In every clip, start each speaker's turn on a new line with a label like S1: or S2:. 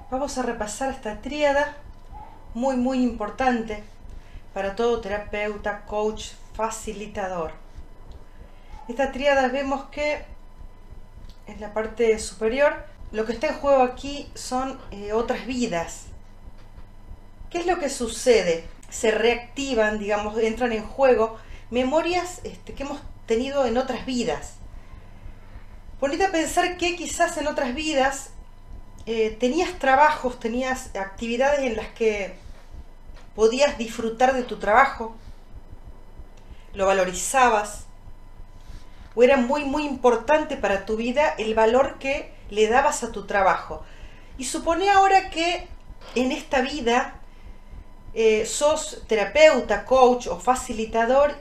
S1: Vamos a repasar esta tríada muy importante para todo terapeuta, coach, facilitador. Esta tríada vemos que en la parte superior lo que está en juego aquí son otras vidas. ¿Qué es lo que sucede? Se reactivan, digamos, entran en juego memorias que hemos tenido en otras vidas. Ponete a pensar que quizás en otras vidas tenías trabajos, tenías actividades en las que podías disfrutar de tu trabajo, lo valorizabas, o era muy importante para tu vida el valor que le dabas a tu trabajo. Y supone ahora que en esta vida sos terapeuta, coach o facilitador,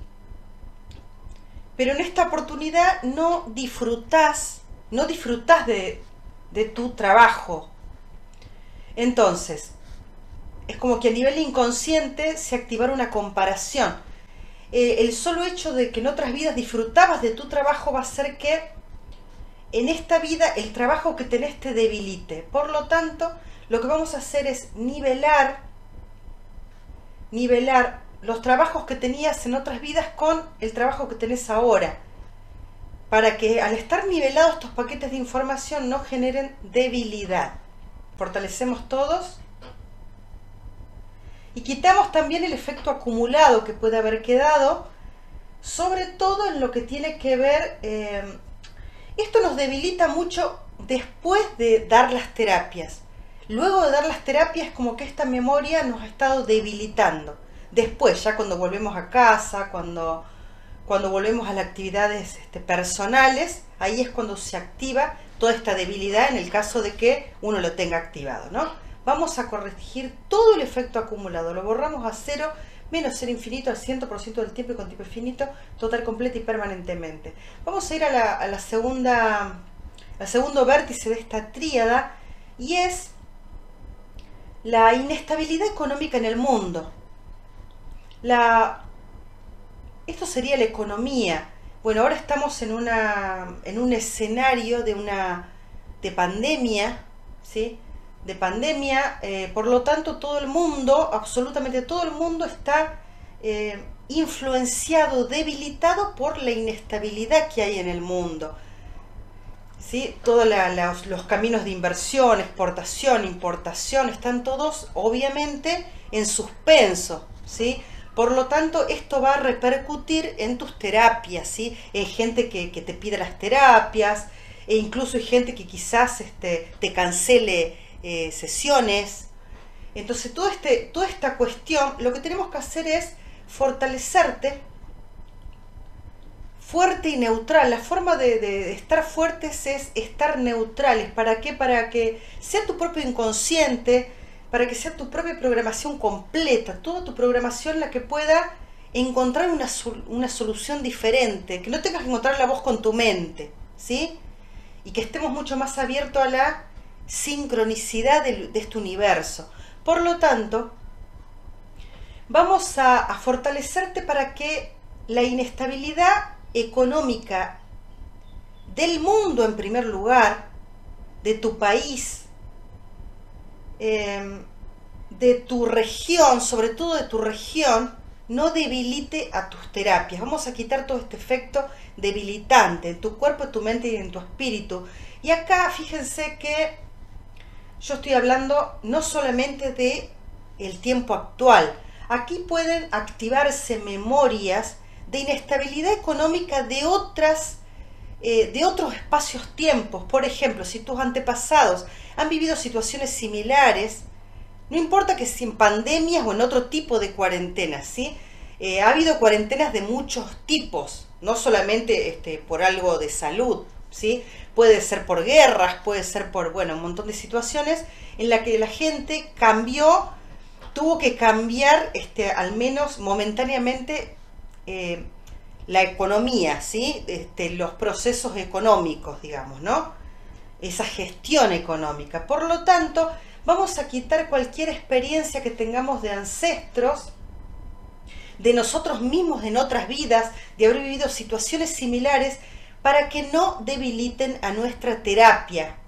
S1: pero en esta oportunidad no disfrutás de tu trabajo. Entonces, es como que a nivel inconsciente se activara una comparación. El solo hecho de que en otras vidas disfrutabas de tu trabajo va a hacer que en esta vida el trabajo que tenés te debilite. Por lo tanto, lo que vamos a hacer es nivelar los trabajos que tenías en otras vidas con el trabajo que tenés ahora, para que al estar nivelados estos paquetes de información no generen debilidad. Fortalecemos todos y quitamos también el efecto acumulado que puede haber quedado, sobre todo en lo que tiene que ver, esto nos debilita mucho después de dar las terapias. Luego de dar las terapias, como que esta memoria nos ha estado debilitando. Después, ya cuando volvemos a casa, cuando volvemos a las actividades personales, ahí es cuando se activa toda esta debilidad en el caso de que uno lo tenga activado, ¿no? Vamos a corregir todo el efecto acumulado, lo borramos a cero, menos ser infinito al 100% del tiempo y con tiempo infinito, total, completa y permanentemente. Vamos a ir al segundo vértice de esta tríada, y es la inestabilidad económica en el mundo. Esto sería la economía. Bueno, ahora estamos en un escenario de pandemia, ¿sí? De pandemia, por lo tanto todo el mundo, absolutamente todo el mundo está influenciado, debilitado por la inestabilidad que hay en el mundo. ¿Sí? Todos los caminos de inversión, exportación, importación, están todos obviamente en suspenso, ¿sí? Por lo tanto, esto va a repercutir en tus terapias, ¿sí? Hay gente que te pide las terapias, e incluso hay gente que quizás te cancele sesiones. Entonces, toda esta cuestión, lo que tenemos que hacer es fortalecerte fuerte y neutral. La forma de estar fuertes es estar neutrales. ¿Para qué? Para que sea tu propio inconsciente, para que sea tu propia programación completa, toda tu programación la que pueda encontrar una solución diferente, que no tengas que encontrarla vos con tu mente, ¿sí? Y que estemos mucho más abiertos a la sincronicidad de este universo. Por lo tanto, vamos a fortalecerte para que la inestabilidad económica del mundo, en primer lugar, de tu país, de tu región, sobre todo de tu región, no debilite a tus terapias. Vamos a quitar todo este efecto debilitante en tu cuerpo, en tu mente y en tu espíritu. Y acá fíjense que yo estoy hablando no solamente de el tiempo actual. Aquí pueden activarse memorias de inestabilidad económica de otros espacios-tiempos. Por ejemplo, si tus antepasados han vivido situaciones similares, no importa que si en pandemias o en otro tipo de cuarentenas, ¿sí? Ha habido cuarentenas de muchos tipos, no solamente por algo de salud, ¿sí? Puede ser por guerras, puede ser por, bueno, un montón de situaciones en las que la gente tuvo que cambiar, al menos momentáneamente, la economía, ¿sí? Los procesos económicos, digamos, ¿no? Esa gestión económica. Por lo tanto, vamos a quitar cualquier experiencia que tengamos de ancestros, de nosotros mismos en otras vidas, de haber vivido situaciones similares, para que no debiliten a nuestra terapia.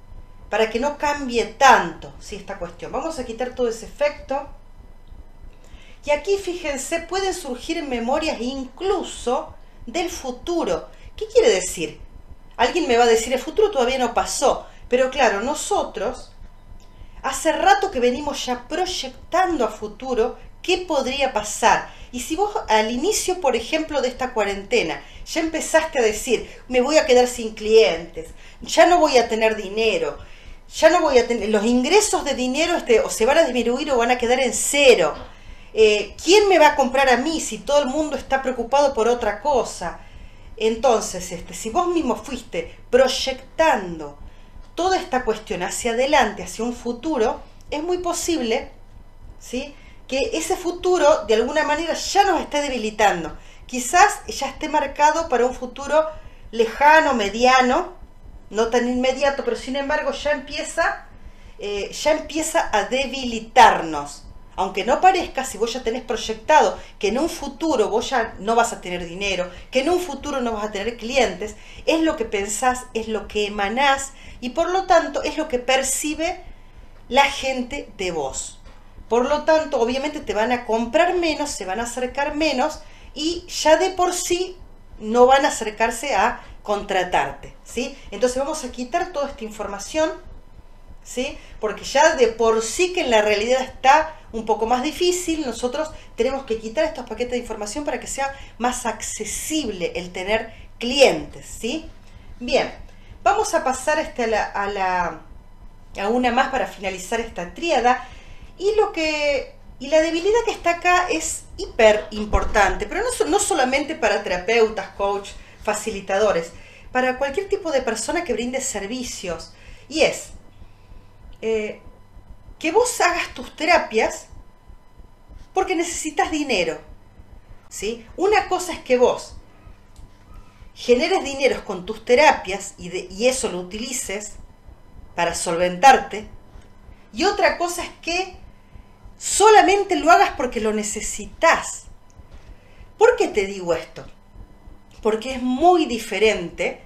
S1: para que no cambie tanto, ¿sí? Esta cuestión. Vamos a quitar todo ese efecto. Y aquí, fíjense, pueden surgir memorias incluso del futuro. ¿Qué quiere decir? Alguien me va a decir, el futuro todavía no pasó. Pero claro, nosotros hace rato que venimos ya proyectando a futuro qué podría pasar. Y si vos al inicio, por ejemplo, de esta cuarentena, ya empezaste a decir, me voy a quedar sin clientes, ya no voy a tener dinero, ya no voy a tener, los ingresos de dinero o se van a disminuir o van a quedar en cero. ¿Quién me va a comprar a mí si todo el mundo está preocupado por otra cosa? Entonces, si vos mismo fuiste proyectando toda esta cuestión hacia adelante, hacia un futuro, es muy posible, ¿sí?, que ese futuro de alguna manera ya nos esté debilitando. Quizás ya esté marcado para un futuro lejano, mediano, no tan inmediato, pero sin embargo ya empieza a debilitarnos. Aunque no parezca, si vos ya tenés proyectado que en un futuro vos ya no vas a tener dinero, que en un futuro no vas a tener clientes, es lo que pensás, es lo que emanás y por lo tanto es lo que percibe la gente de vos. Por lo tanto, obviamente te van a comprar menos, se van a acercar menos y ya de por sí no van a acercarse a contratarte, ¿sí? Entonces vamos a quitar toda esta información, ¿sí? Porque ya de por sí que en la realidad está un poco más difícil, nosotros tenemos que quitar estos paquetes de información para que sea más accesible el tener clientes, ¿sí? Bien, vamos a pasar a una más para finalizar esta tríada. Y la debilidad que está acá es hiper importante, pero no solamente para terapeutas, coach, facilitadores, para cualquier tipo de persona que brinde servicios. Y es que vos hagas tus terapias porque necesitas dinero, ¿sí? Una cosa es que vos generes dinero con tus terapias y eso lo utilices para solventarte. Y otra cosa es que solamente lo hagas porque lo necesitas. ¿Por qué te digo esto? Porque es muy diferente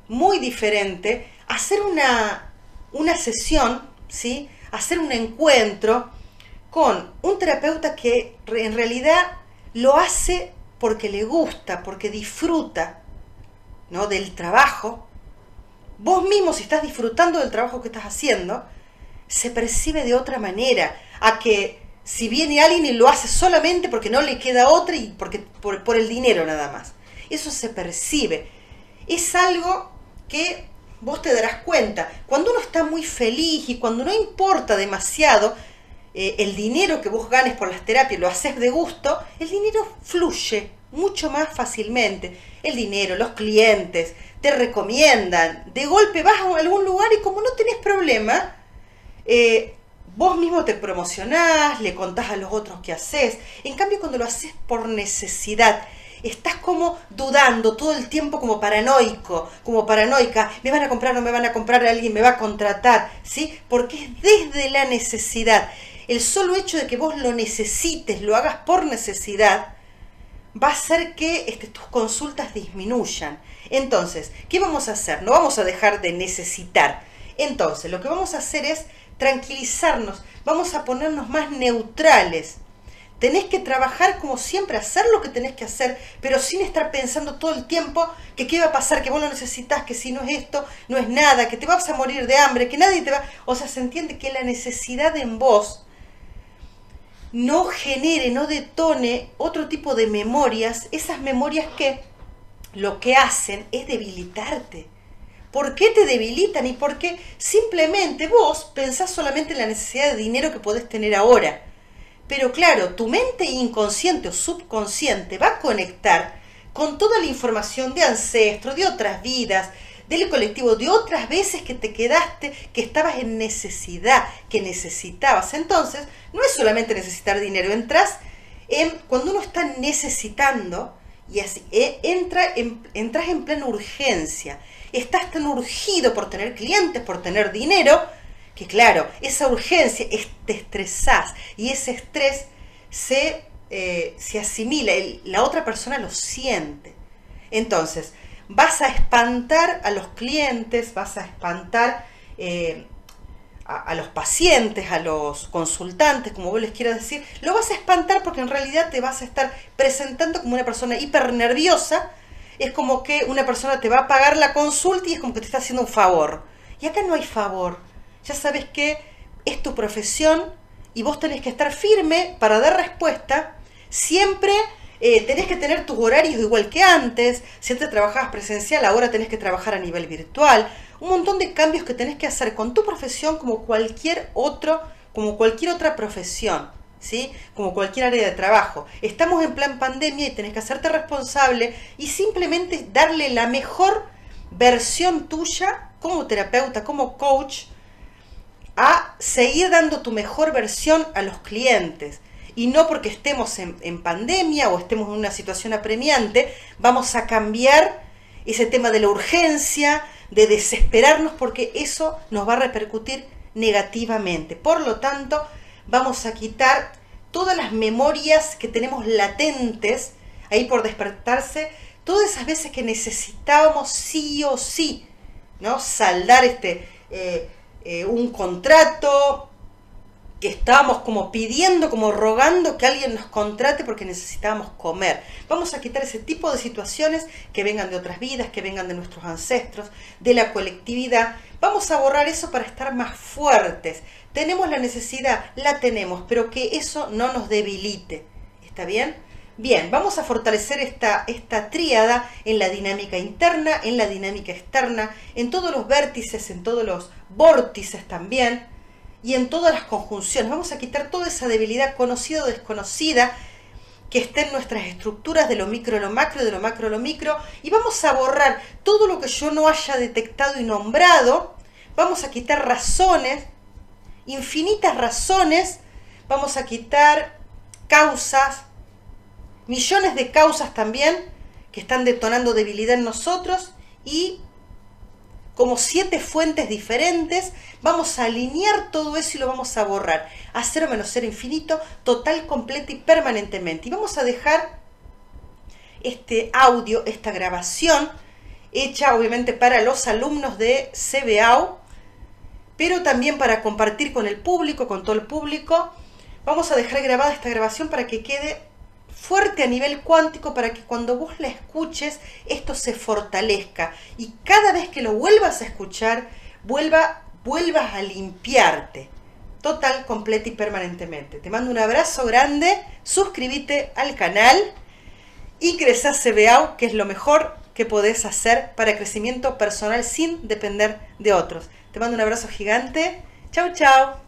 S1: hacer una sesión, ¿sí? Hacer un encuentro con un terapeuta que en realidad lo hace porque le gusta, porque disfruta, ¿no?, del trabajo. Vos mismo, si estás disfrutando del trabajo que estás haciendo, se percibe de otra manera a que si viene alguien y lo hace solamente porque no le queda otra y por el dinero nada más. Eso se percibe. Es algo que vos te darás cuenta. Cuando uno está muy feliz y cuando no importa demasiado el dinero que vos ganes por las terapias, lo haces de gusto, el dinero fluye mucho más fácilmente. El dinero, los clientes, te recomiendan. De golpe vas a algún lugar y como no tenés problema, vos mismo te promocionás, le contás a los otros qué haces. En cambio, cuando lo haces por necesidad, estás como dudando todo el tiempo, como paranoico, como paranoica. ¿Me van a comprar, no me van a comprar? ¿Alguien me va a contratar? ¿Sí? Porque es desde la necesidad. El solo hecho de que vos lo necesites, lo hagas por necesidad, va a hacer que tus consultas disminuyan. Entonces, ¿qué vamos a hacer? No vamos a dejar de necesitar. Entonces, lo que vamos a hacer es tranquilizarnos, vamos a ponernos más neutrales. Tenés que trabajar como siempre, hacer lo que tenés que hacer, pero sin estar pensando todo el tiempo que qué va a pasar, que vos lo necesitas, que si no es esto, no es nada, que te vas a morir de hambre, que nadie te va... O sea, se entiende que la necesidad en vos no genere, no detone otro tipo de memorias, esas memorias que lo que hacen es debilitarte. ¿Por qué te debilitan? Y porque simplemente vos pensás solamente en la necesidad de dinero que podés tener ahora. Pero claro, tu mente inconsciente o subconsciente va a conectar con toda la información de ancestros, de otras vidas, del colectivo, de otras veces que te quedaste, que estabas en necesidad, que necesitabas. Entonces, no es solamente necesitar dinero, entras cuando uno está necesitando, y así entras en plena urgencia. Estás tan urgido por tener clientes, por tener dinero, que claro, esa urgencia, te estresás y ese estrés se asimila, la otra persona lo siente. Entonces, vas a espantar a los clientes, vas a espantar a los pacientes, a los consultantes, como vos les quieras decir, lo vas a espantar porque en realidad te vas a estar presentando como una persona hiper nerviosa. Es como que una persona te va a pagar la consulta y es como que te está haciendo un favor. Y acá no hay favor. Ya sabes que es tu profesión y vos tenés que estar firme para dar respuesta. Siempre tenés que tener tus horarios igual que antes. Si antes trabajabas presencial, ahora tenés que trabajar a nivel virtual. Un montón de cambios que tenés que hacer con tu profesión como cualquier otra profesión, ¿sí? Como cualquier área de trabajo. Estamos en plan pandemia y tenés que hacerte responsable y simplemente darle la mejor versión tuya como terapeuta, como coach, a seguir dando tu mejor versión a los clientes. Y no porque estemos en pandemia o estemos en una situación apremiante, vamos a cambiar ese tema de la urgencia, de desesperarnos, porque eso nos va a repercutir negativamente. Por lo tanto, vamos a quitar todas las memorias que tenemos latentes ahí por despertarse, todas esas veces que necesitábamos sí o sí, ¿no? Saldar un contrato, que estábamos como pidiendo, como rogando que alguien nos contrate porque necesitábamos comer. Vamos a quitar ese tipo de situaciones que vengan de otras vidas, que vengan de nuestros ancestros, de la colectividad. Vamos a borrar eso para estar más fuertes. Tenemos la necesidad, la tenemos, pero que eso no nos debilite. ¿Está bien? Bien, vamos a fortalecer esta tríada en la dinámica interna, en la dinámica externa, en todos los vértices, en todos los vórtices también, y en todas las conjunciones. Vamos a quitar toda esa debilidad conocida o desconocida que está en nuestras estructuras de lo micro a lo macro, de lo macro a lo micro, y vamos a borrar todo lo que yo no haya detectado y nombrado. Vamos a quitar razones, infinitas razones, vamos a quitar causas, millones de causas también que están detonando debilidad en nosotros, y como 7 fuentes diferentes, vamos a alinear todo eso y lo vamos a borrar a 0 menos 0 infinito, total, completo y permanentemente. Y vamos a dejar este audio, esta grabación, hecha obviamente para los alumnos de CBAU, pero también para compartir con el público, con todo el público. Vamos a dejar grabada esta grabación para que quede fuerte a nivel cuántico, para que cuando vos la escuches esto se fortalezca y cada vez que lo vuelvas a escuchar vuelvas a limpiarte total, completa y permanentemente. Te mando un abrazo grande, suscríbete al canal y ingresá a CBAU, que es lo mejor que podés hacer para crecimiento personal sin depender de otros. Te mando un abrazo gigante. Chau, chau.